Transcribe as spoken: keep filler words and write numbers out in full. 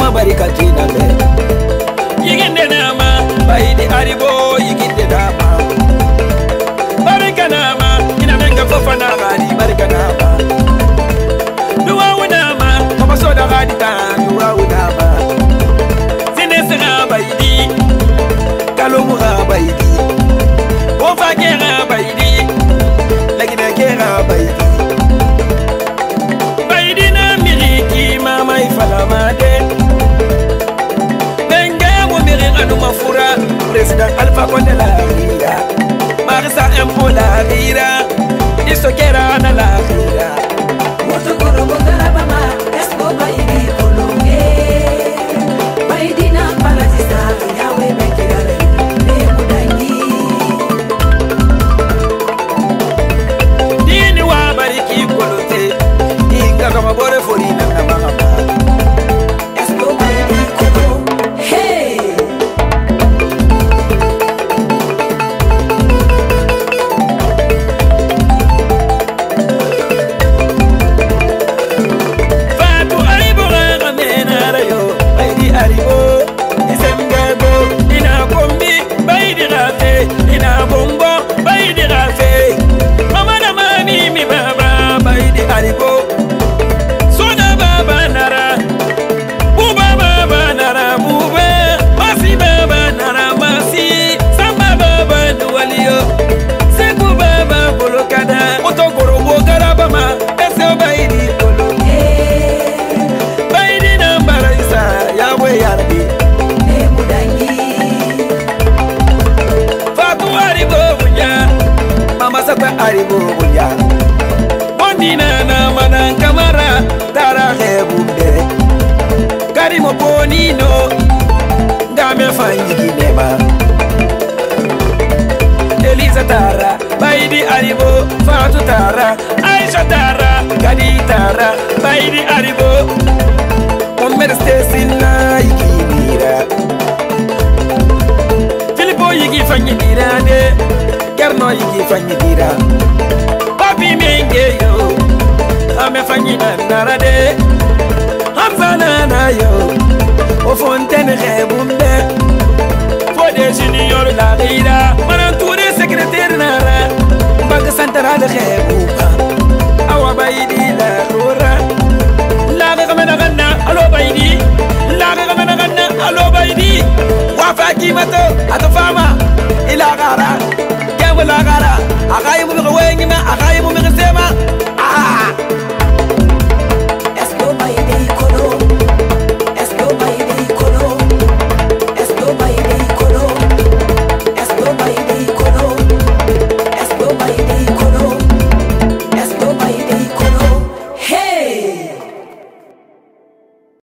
ma barika tina be yiginde nama baydi aribo yiginde nama barika nama ina menga fofana gadi barika nama duwa nama kama soda gadi ta duwa nama sinese ga baydi kalomu ga baydi ofa ke ga baydi lagina ke ga baydi Falamade Benga mo miri anu mafura President Alpha Condé la rira Marisa Empo la rira Isokera na la rira Moto koro bogara bama Espo baidi kolonge Baidi na palatisa Yawe mekigale Nemudangi Dini wa bariki kolote Inga kama bore fori na na mahama Aribo bunya Bondina na manan kamara Tara hebunde Karimo bonino Dame fanyi kinema Elisa Tara Baidi Aribo Fatu Tara Aisha Tara Kadi Tara Baidi Aribo Omer Stesina Yikimira Filipo Yiki fanyi dirane Kerno yiki fanyi dira Papi menge yo Ame fanyi nanarade Hamza nana yo O fontaine rebumbe Fode junior la rira Manan toure secrétaire nara